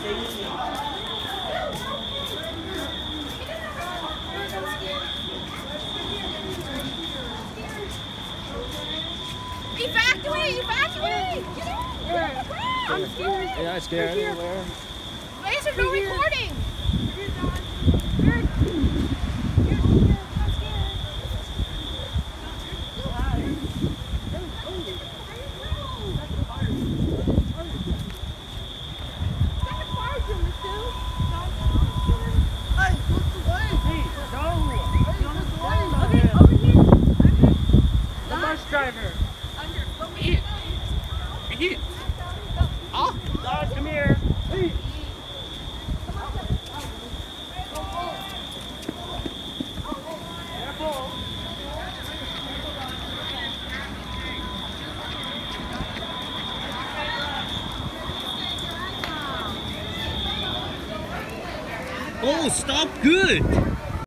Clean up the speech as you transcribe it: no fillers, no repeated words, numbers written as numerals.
Evacuate! Evacuate! I'm scared. You're not scared anywhere. Laser, no recording! Driver. Eat. Eat. Oh, dog, come here. Eat. Careful. Oh, stop good.